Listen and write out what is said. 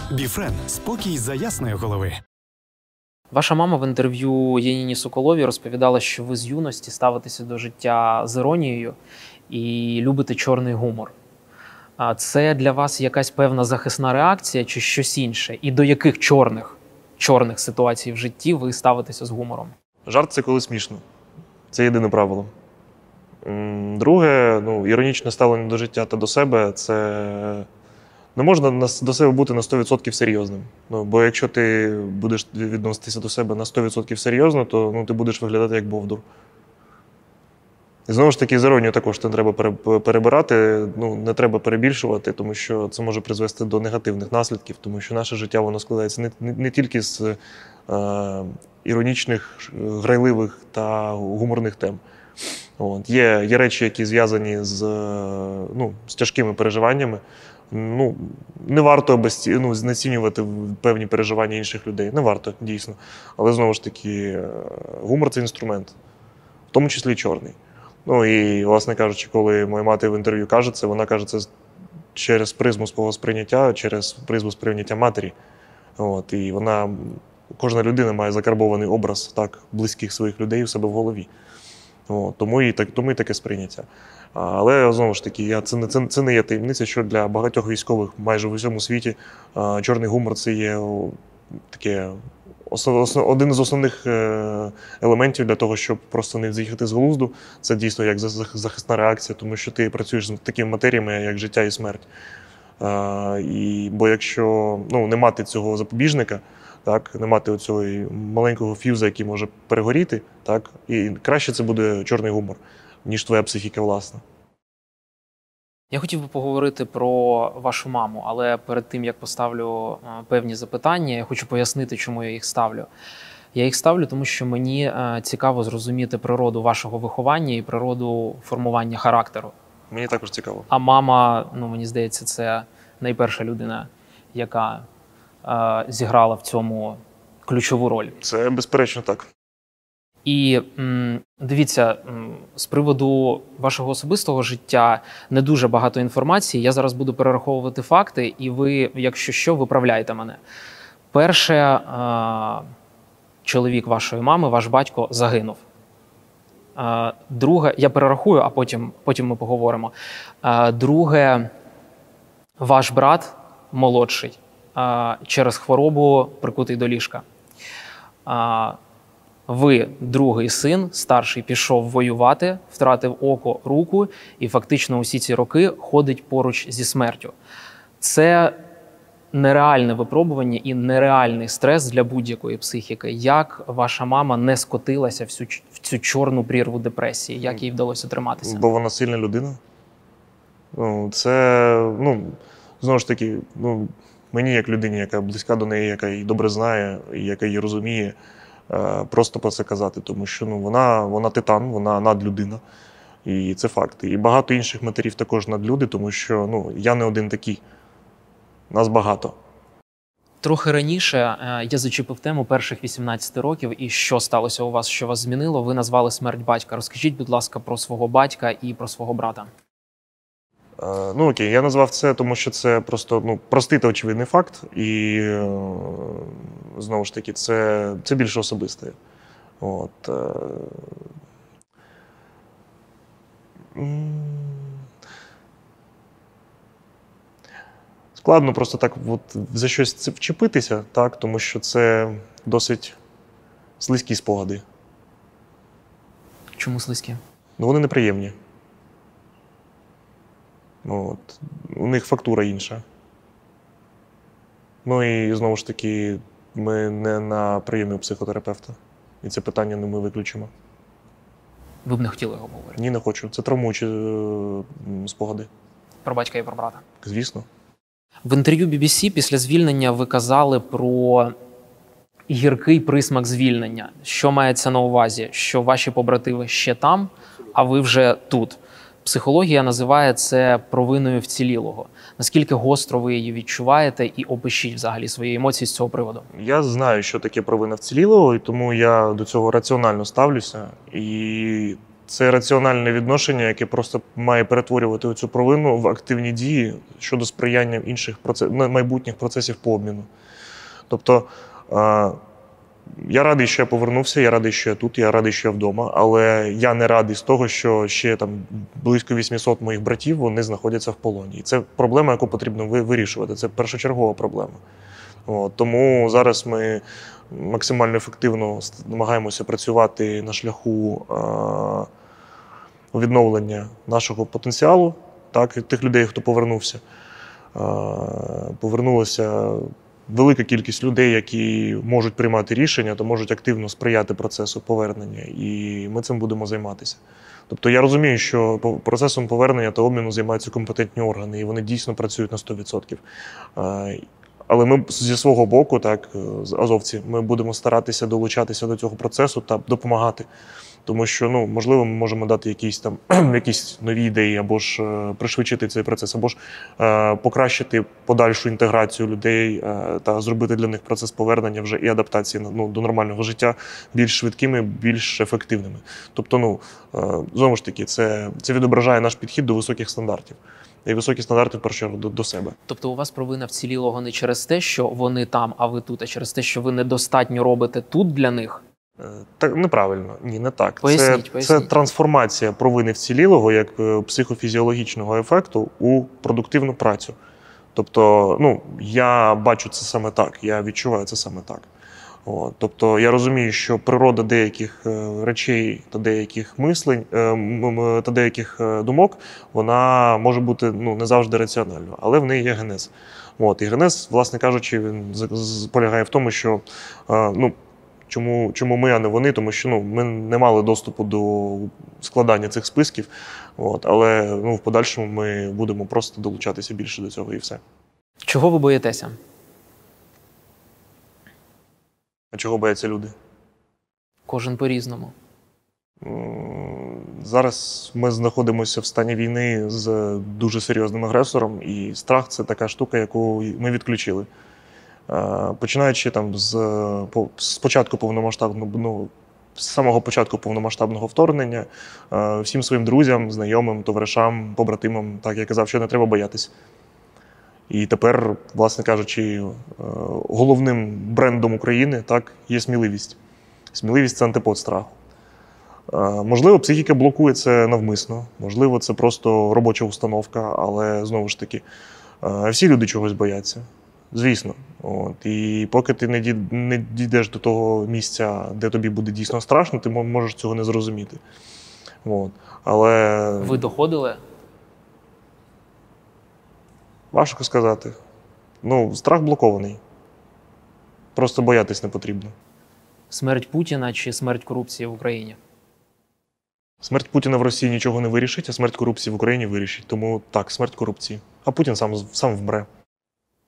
Біфрен – спокій за ясної голови. Ваша мама в інтерв'ю Яніні Соколовій розповідала, що ви з юності ставитеся до життя з іронією і любите чорний гумор. А це для вас якась певна захисна реакція чи щось інше? І до яких чорних ситуацій в житті ви ставитеся з гумором? Жарт – це коли смішно. Це єдине правило. Друге, іронічне ставлення до життя та до себе – це не можна до себе бути на 100% серйозним. Бо якщо ти будеш відноситися до себе на 100% серйозно, то ти будеш виглядати як бовдур. І знову ж таки, з іронією також не треба перебирати, не треба перебільшувати, тому що це може призвести до негативних наслідків, тому що наше життя воно складається не тільки з іронічних, грайливих та гуморних тем. Є речі, які зв'язані з тяжкими переживаннями. Не варто знецінювати певні переживання інших людей. Не варто, дійсно. Але, знову ж таки, гумор – це інструмент, в тому числі чорний. І, власне кажучи, коли моя мати в інтерв'ю каже це, вона каже це через призму свого сприйняття, через призму сприйняття матері. І кожна людина має закарбований образ близьких своїх людей у себе в голові. Тому і таке сприйняття. Але, знову ж таки, це не є таємниця, що для багатьох військових майже в усьому світі чорний гумор – це є один з основних елементів для того, щоб просто не з'їхати з глузду. Це дійсно як захисна реакція, тому що ти працюєш з такими матеріями, як життя і смерть. Бо якщо не мати цього запобіжника, не мати оцього маленького ф'юза, який може перегоріти, і краще це буде чорний гумор, ніж твоя психіка власна. Я хотів би поговорити про вашу маму, але перед тим, як поставлю певні запитання, я хочу пояснити, чому я їх ставлю. Я їх ставлю, тому що мені цікаво зрозуміти природу вашого виховання і природу формування характеру. Мені також цікаво. А мама, мені здається, це найперша людина, яка зіграла в цьому ключову роль. Це безперечно так. І дивіться, з приводу вашого особистого життя не дуже багато інформації. Я зараз буду перераховувати факти, і ви, якщо що, виправляйте мене. Перше, чоловік вашої мами, ваш батько, загинув. Друге, я перерахую, а потім ми поговоримо. Друге, ваш брат молодший через хворобу прикутий до ліжка. Ви, другий син, старший, пішов воювати, втратив око, руку і фактично усі ці роки ходить поруч зі смертю. Це нереальне випробування і нереальний стрес для будь-якої психіки. Як ваша мама не скотилася в цю чорну прірву депресії? Як їй вдалося триматися? Бо вона сильна людина. Це, знову ж таки, мені як людині, яка близька до неї, яка її добре знає, і яка її розуміє, просто про це казати, тому що вона титан, вона надлюдина, і це факт. І багато інших матерів також надлюди, тому що я не один такий, нас багато. Трохи раніше я зачепив тему перших 18 років і що сталося у вас, що вас змінило, ви назвали смерть батька. Розкажіть, будь ласка, про свого батька і про свого брата. Окей, я назвав це, тому що це просто простий та очевидний факт, і знову ж таки, це більше особисте. Складно просто так за щось вчепитися, тому що це досить слизькі спогади. Чому слизькі? Вони неприємні. У них фактура інша. І знову ж таки, ми не на прийомі у психотерапевта. І це питання ми виключимо. Ви б не хотіли його говорити? Ні, не хочу. Це травмуючі спогади. Про батька і про брата? Звісно. В інтерв'ю BBC після звільнення ви казали про гіркий присмак звільнення. Що мається на увазі? Що ваші побратими ще там, а ви вже тут. Психологія називає це провиною вцілілого. Наскільки гостро ви її відчуваєте і опишіть взагалі свої емоції з цього приводу? Я знаю, що таке провина вцілілого, і тому я до цього раціонально ставлюся. І це раціональне відношення, яке просто має перетворювати цю провину в активні дії щодо сприяння інших майбутніх процесів по обміну. Тобто, я радий, що я повернувся, я радий, що я тут, я радий, що я вдома, але я не радий з того, що ще там близько 800 моїх братів, вони знаходяться в полоні. І це проблема, яку потрібно вирішувати, це першочергова проблема. Тому зараз ми максимально ефективно намагаємося працювати на шляху відновлення нашого потенціалу, так, тих людей, хто повернувся. Повернулася велика кількість людей, які можуть приймати рішення, то можуть активно сприяти процесу повернення, і ми цим будемо займатися. Тобто я розумію, що процесом повернення та обміну займаються компетентні органи, і вони дійсно працюють на 100%. Але ми зі свого боку, так, азовці, ми будемо старатися долучатися до цього процесу та допомагати. Тому що, можливо, ми можемо дати якісь нові ідеї, або ж пришвидшити цей процес, або ж покращити подальшу інтеграцію людей та зробити для них процес повернення вже і адаптації до нормального життя більш швидкими, більш ефективними. Тобто, знову ж таки, це відображає наш підхід до високих стандартів. І високі стандарти, в першу чергу, до себе. Тобто у вас провина вцілілого не через те, що вони там, а ви тут, а через те, що ви недостатньо робите тут для них? Так, неправильно. Ні, не так. Поясніть. Це трансформація провини вцілілого як психофізіологічного ефекту у продуктивну працю. Тобто, я бачу це саме так, я відчуваю це саме так. Тобто я розумію, що природа деяких речей та деяких мислень, та деяких думок, вона може бути не завжди раціональною, але в неї є генез. І генез, власне кажучи, він полягає в тому, що чому ми, а не вони, тому що ми не мали доступу до складання цих списків, але в подальшому ми будемо просто долучатися більше до цього і все. Чого ви боїтеся? А чого бояться люди? Кожен по-різному. Зараз ми знаходимося в стані війни з дуже серйозним агресором, і страх – це така штука, яку ми відключили. Починаючи з початку повномасштабного, з самого початку повномасштабного вторгнення, всім своїм друзям, знайомим, товаришам, побратимам, так я казав, що не треба боятися. І тепер, власне кажучи, головним брендом України є сміливість. Сміливість – це антипод страху. Можливо, психіка блокує це навмисно, можливо, це просто робоча установка, але, знову ж таки, всі люди чогось бояться. Звісно. І поки ти не дійдеш до того місця, де тобі буде дійсно страшно, ти можеш цього не зрозуміти. Але... Ви доходили? Важко сказати. Страх блокований. Просто боятись не потрібно. Смерть Путіна чи смерть корупції в Україні? Смерть Путіна в Росії нічого не вирішить, а смерть корупції в Україні вирішить. Тому так, смерть корупції. А Путін сам вмре.